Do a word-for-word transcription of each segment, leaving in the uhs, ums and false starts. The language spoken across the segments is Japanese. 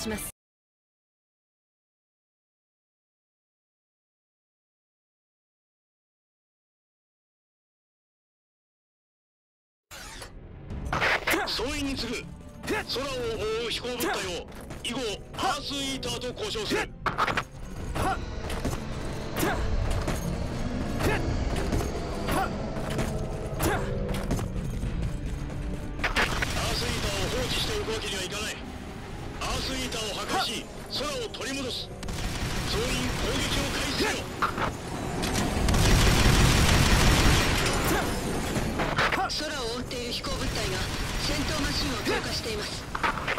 します。 総員に次ぐ空を覆う飛行物体を以後アースイーターと呼称する。アースイーターを放置しておくわけにはいかない。アースイーターを破壊し空を取り戻す。総員攻撃を開始せよ。 空を覆っている飛行物体が戦闘マシンを投下しています。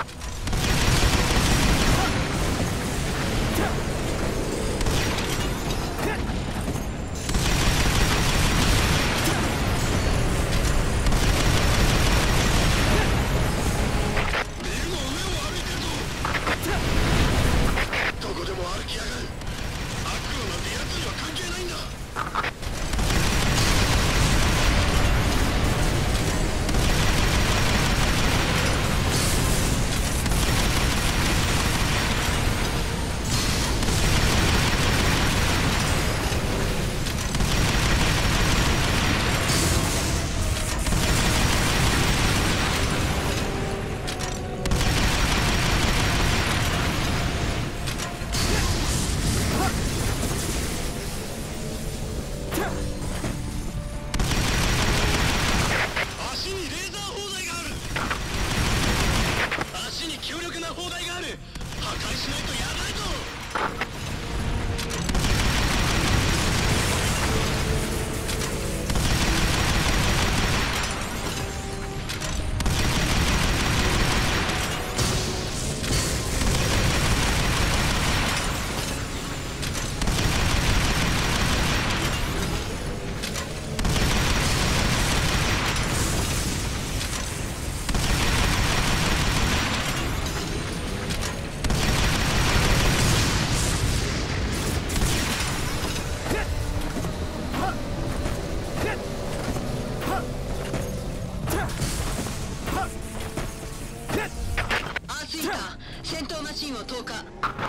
戦闘マシンを投下。こちら本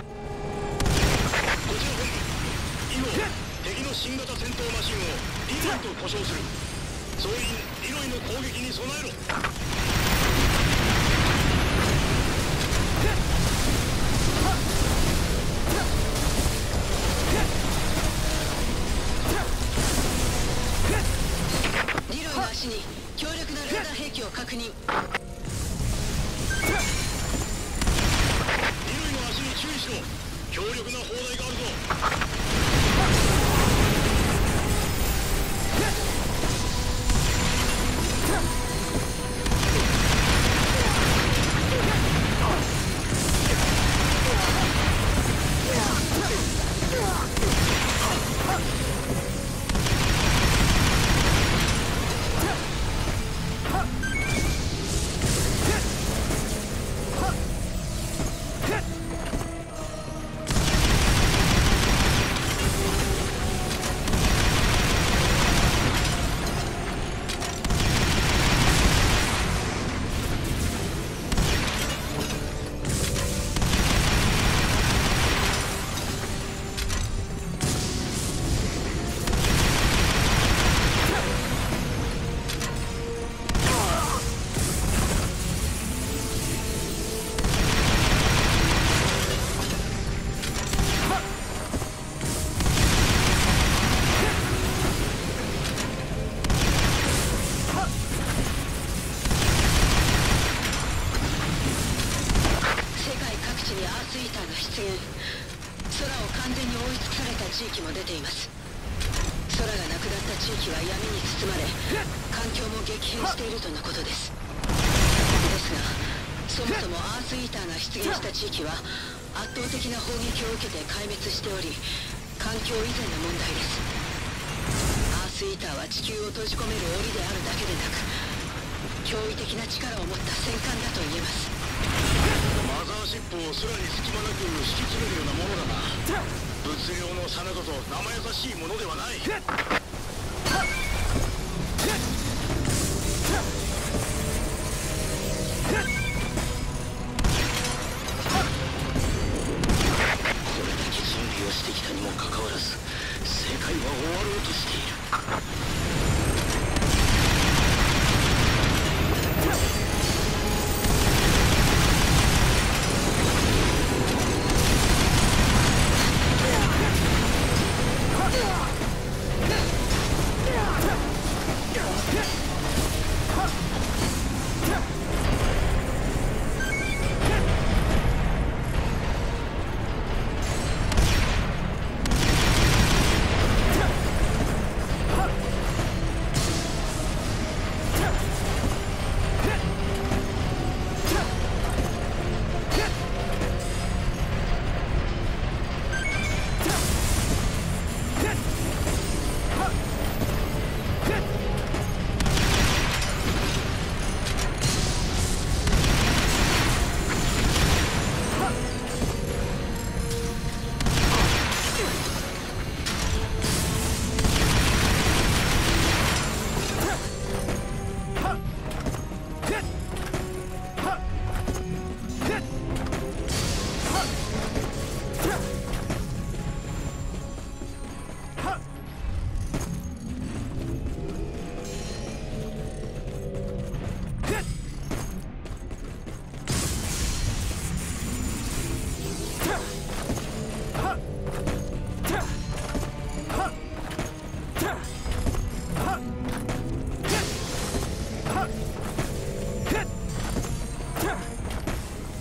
部以後敵の新型戦闘マシンをリロイと呼称する。総員リロイの攻撃に備えろ。リロイの足に強力なラダー兵器を確認。注意しろ。強力な砲台があるぞ。空を完全に覆い尽くされた地域も出ています。空がなくなった地域は闇に包まれ、環境も激変しているとのことです。ですが、そもそもアースイーターが出現した地域は圧倒的な砲撃を受けて壊滅しており、環境以前の問題です。アースイーターは地球を閉じ込める檻であるだけでなく、驚異的な力を持った戦艦だと言えます。 マザーシップを空に隙間なく引き連れるようなものだな。物量の差などと生優しいものではない。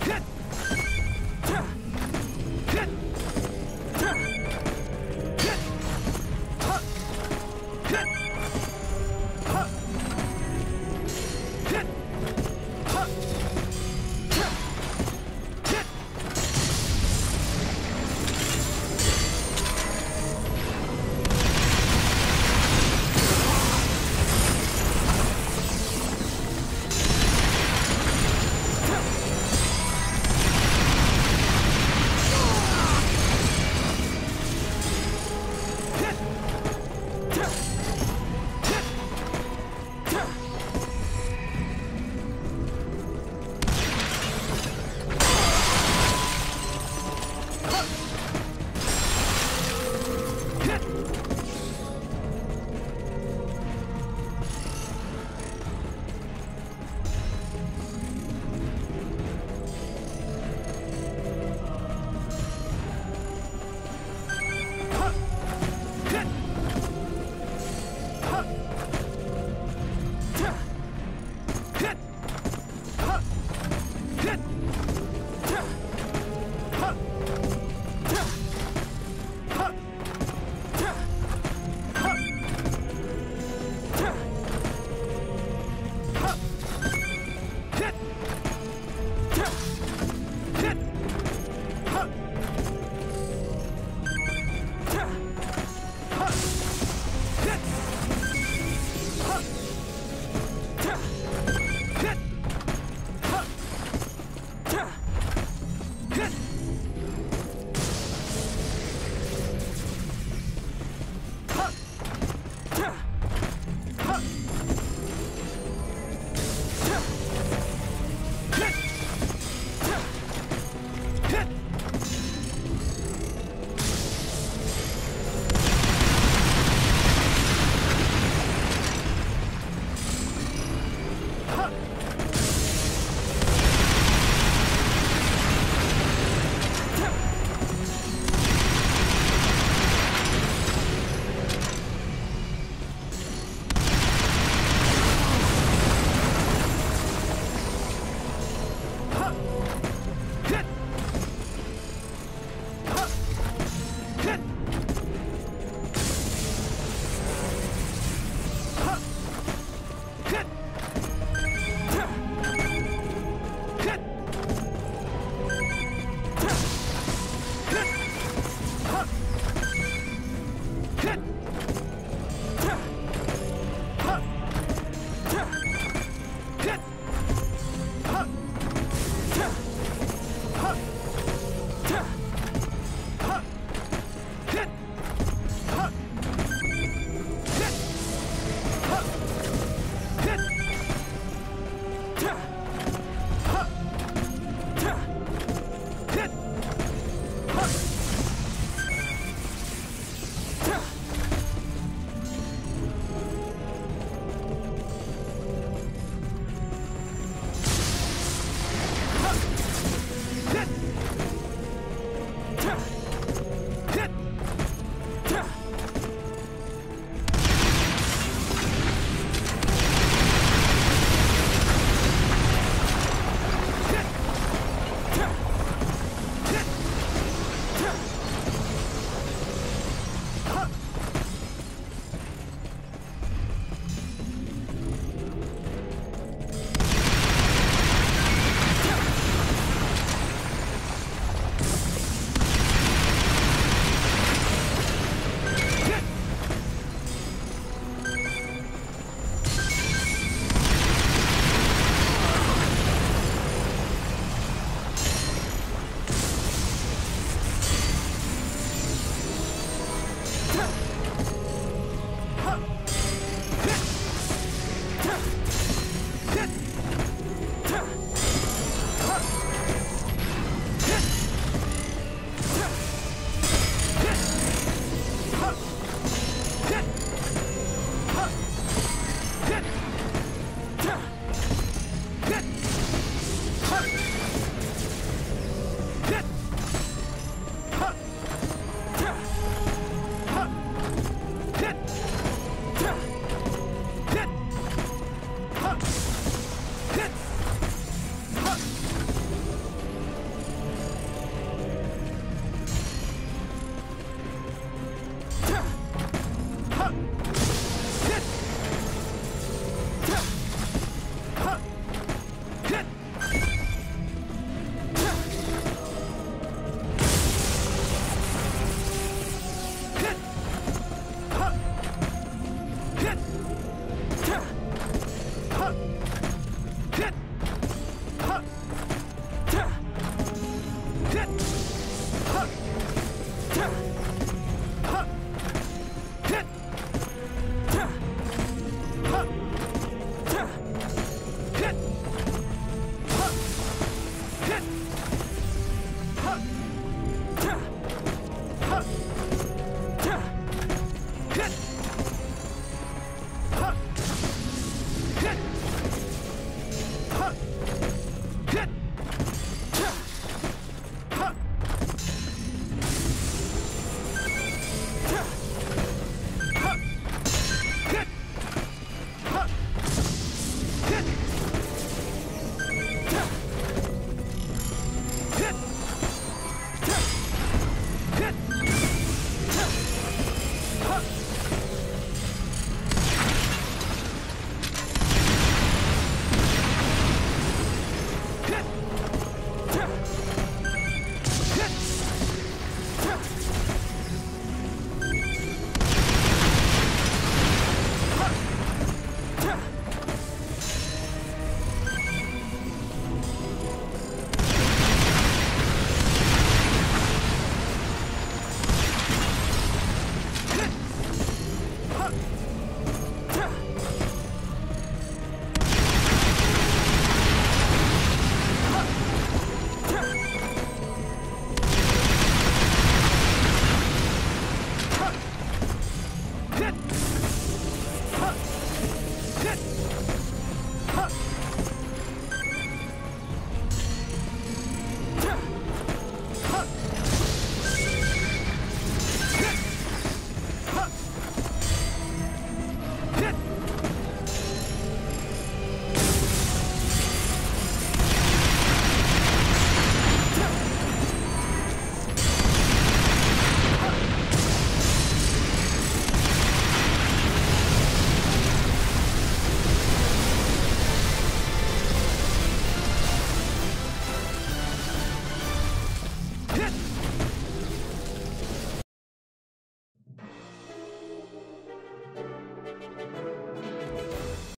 っ